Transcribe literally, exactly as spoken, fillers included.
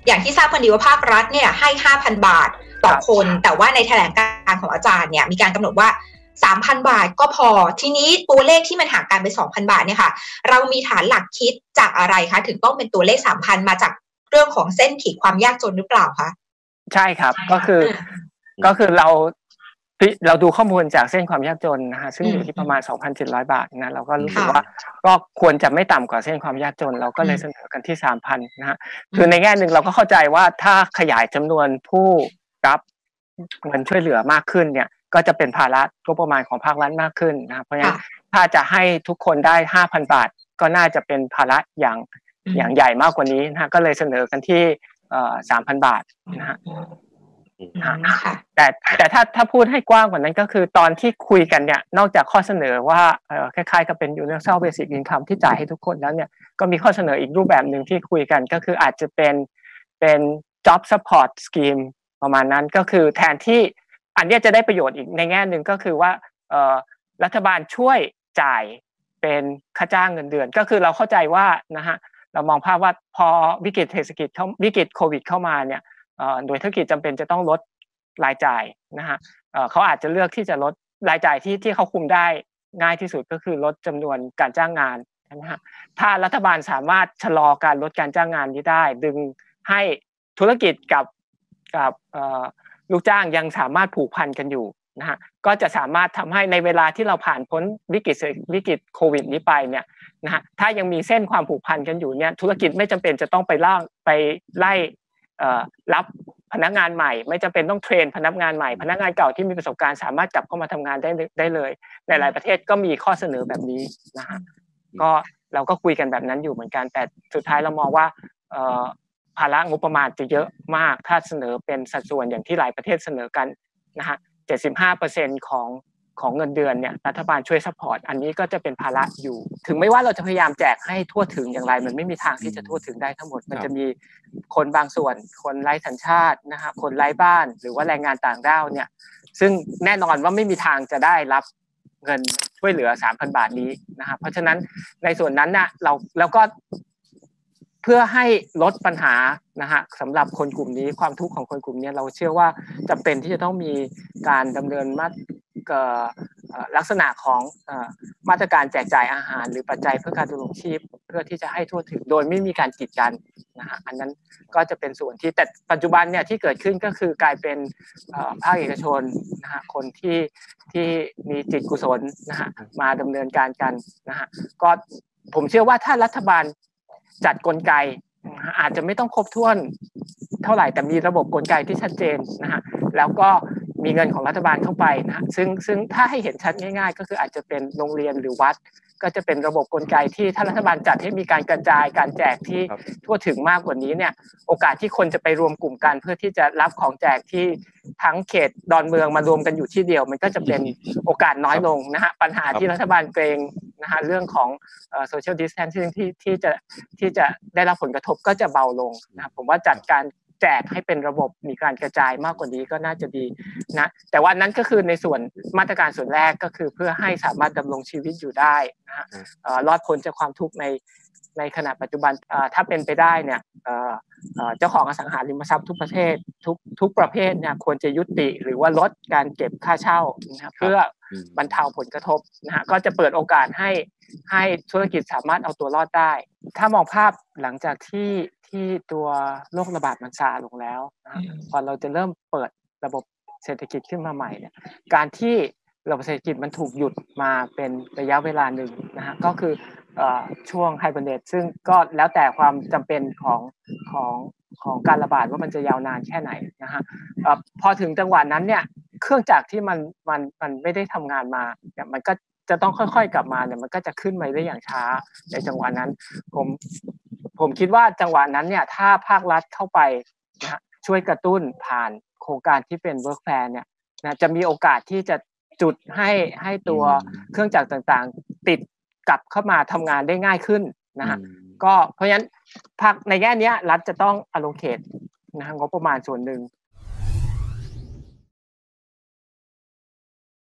อย่างที่ทราบกันดีว่าภาครัฐเนี่ยให้ ห้าพัน บาทต่อคนแต่ว่าในแถลงการณ์ของอาจารย์เนี่ยมีการกำหนดว่า สามพัน บาทก็พอทีนี้ตัวเลขที่มันห่างกันไป สองพัน บาทเนี่ยค่ะเรามีฐานหลักคิดจากอะไรคะถึงต้องเป็นตัวเลข สามพัน มาจากเรื่องของเส้นขีดความยากจนหรือเปล่าคะใช่ครับก็คือก็คือเราเราดูข้อมูลจากเส้นความยากจนนะฮะซึ่งอยู่ที่ประมาณ สองพันเจ็ดร้อย บาทนะเราก็รู้สึกว่าก็ควรจะไม่ต่ำกว่าเส้นความยากจนเราก็เลยเสนอกันที่ สามพัน นะฮะคือในแง่นึงเราก็เข้าใจว่าถ้าขยายจำนวนผู้รับเงินช่วยเหลือมากขึ้นเนี่ยก็จะเป็นภาระงบประมาณของภาครัฐมากขึ้นนะเพราะฉะนั้นถ้าจะให้ทุกคนได้ ห้าพัน บาทก็น่าจะเป็นภาระอย่างอย่างใหญ่มากกว่านี้นะฮะก็เลยเสนอกันที่เอ่อ สามพัน บาทนะฮะแต่แต่ถ้าถ้าพูดให้กว้างกว่านั้นก็คือตอนที่คุยกันเนี่ยนอกจากข้อเสนอว่าเอ่อคล้ายๆกับเป็น universal basic income ที่จ่ายให้ทุกคนแล้วเนี่ยก็มีข้อเสนออีกรูปแบบหนึ่งที่คุยกันก็คืออาจจะเป็นเป็น job support scheme ประมาณนั้นก็คือแทนที่อันนี้จะได้ประโยชน์อีกในแง่หนึ่งก็คือว่าเอ่อรัฐบาลช่วยจ่ายเป็นค่าจ้างเงินเดือนก็คือเราเข้าใจว่านะฮะเรามองภาพว่าพอวิกฤตเศรษฐกิจเข้าวิกฤตโควิดเข้ามาเนี่ยโดยธุรกิจจำเป็นจะต้องลดรายจ่ายนะฮะเขาอาจจะเลือกที่จะลดรายจ่ายที่ที่เขาคุมได้ง่ายที่สุดก็คือลดจำนวนการจ้างงานนะฮะถ้ารัฐบาลสามารถชะลอการลดการจ้างงานนี้ได้ดึงให้ธุรกิจกับกับลูกจ้างยังสามารถผูกพันกันอยู่นะฮะก็จะสามารถทำให้ในเวลาที่เราผ่านพ้นวิกฤตวิกฤตโควิดนี้ไปเนี่ยนะฮะถ้ายังมีเส้นความผูกพันกันอยู่เนี่ยธุรกิจไม่จำเป็นจะต้องไปล่างไปไล่รับพนักงานใหม่ไม่จำเป็นต้องเทรนพนักงานใหม่พนักงานเก่าที่มีประสบการณ์สามารถกลับเข้ามาทำงานได้ได้เลยในหลายประเทศก็มีข้อเสนอแบบนี้นะฮะก็เราก็คุยกันแบบนั้นอยู่เหมือนกันแต่สุดท้ายเรามองว่าภาระงบประมาณจะเยอะมากถ้าเสนอเป็นสัดส่วนอย่างที่หลายประเทศเสนอกันนะฮะ เจ็ดสิบห้าเปอร์เซ็นต์ ของของเงินเดือนเนี่ยรัฐบาลช่วยซัพพอร์ตอันนี้ก็จะเป็นภาระอยู่ถึงไม่ว่าเราจะพยายามแจกให้ทั่วถึงอย่างไรมันไม่มีทางที่จะทั่วถึงได้ทั้งหมดมันจะมีคนบางส่วนคนไร้สัญชาตินะฮะคนไร้บ้านหรือว่าแรงงานต่างด้าวเนี่ยซึ่งแน่นอนว่าไม่มีทางจะได้รับเงินช่วยเหลือ สามพัน บาทนี้นะฮะเพราะฉะนั้นในส่วนนั้นน่ะเราแล้วก็เพื่อให้ลดปัญหานะฮะสำหรับคนกลุ่มนี้ความทุกข์ของคนกลุ่มนี้เราเชื่อว่าจำเป็นที่จะต้องมีการดำเนินมาลักษณะของมาตรการแจกจ่ายอาหารหรือปัจจัยเพื่อการดำรงชีพเพื่อที่จะให้ทั่วถึงโดยไม่มีการกีดกันนะฮะอันนั้นก็จะเป็นส่วนที่แต่ปัจจุบันเนี่ยที่เกิดขึ้นก็คือกลายเป็นภาคเอกชนนะฮะคนที่ที่มีจิตกุศลนะฮะมาดำเนินการกันนะฮะก็ผมเชื่อว่าถ้ารัฐบาลจัดกลไกอาจจะไม่ต้องครบถ้วนเท่าไหร่แต่มีระบบกลไกที่ชัดเจนนะฮะแล้วก็มีเงินของรัฐบาลเข้าไปนะฮะซึ่งซึ่งถ้าให้เห็นชัดง่ายๆก็คืออาจจะเป็นโรงเรียนหรือวัดก็จะเป็นระบบกลไกที่ถ้ารัฐบาลจัดให้มีการกระจายการแจกที่ทั่วถึงมากกว่านี้เนี่ยโอกาสที่คนจะไปรวมกลุ่มกันเพื่อที่จะรับของแจกที่ทั้งเขตดอนเมืองมารวมกันอยู่ที่เดียวมันก็จะเป็นโอกาสน้อยลงนะฮะปัญหาที่รัฐบาลเกรงนะฮะเรื่องของเอ่อ social distancing ที่ที่จะที่จะได้รับผลกระทบก็จะเบาลงนะผมว่าจัดการแจกให้เป็นระบบมีการกระจายมากกว่านี้ก็น่าจะดีนะแต่ว่านั้นก็คือในส่วนมาตรการส่วนแรกก็คือเพื่อให้สามารถดำรงชีวิตอยู่ได้นะฮะรอดพ้นจากความทุกข์ในในขณะปัจจุบันถ้าเป็นไปได้เนี่ยเจ้าของอสังหาริมทรัพย์ทุกประเทศทุกทุกประเภทเนี่ยควรจะยุติหรือว่าลดการเก็บค่าเช่านะเพื่อบรรเทาผลกระทบนะฮะก็จะเปิดโอกาสให้ให้ธุรกิจสามารถเอาตัวรอดได้ถ้ามองภาพหลังจากที่ที่ตัวโรคระบาดมันซาลงแล้วนะพอเราจะเริ่มเปิดระบบเศรษฐกิจขึ้นมาใหม่เนี่ยการที่ระบบเศรษฐกิจมันถูกหยุดมาเป็นระยะเวลาหนึ่งนะฮะก็คือช่วงไฮเบอร์เนตซึ่งก็แล้วแต่ความจำเป็นของของของการระบาดว่ามันจะยาวนานแค่ไหนนะฮะพอถึงจังหวะนั้นเนี่ยเครื่องจักรที่มันมันมันไม่ได้ทำงานมาเนี่ยมันก็จะต้องค่อยๆกลับมาเนี่ยมันก็จะขึ้นมาได้อย่างช้าในจังหวะนั้นผมผมคิดว่าจังหวะนั้นเนี่ยถ้าภาครัฐเข้าไปนะฮะช่วยกระตุ้นผ่านโครงการที่เป็น work plan เนี่ยนะจะมีโอกาสที่จะจุดให้ให้ตัวเครื่องจักรต่างๆติดกลับเข้ามาทำงานได้ง่ายขึ้นนะฮะก็เพราะฉะนั้นภาคในแง่นี้รัฐจะต้อง allocate นะฮะงบประมาณส่วนหนึ่ง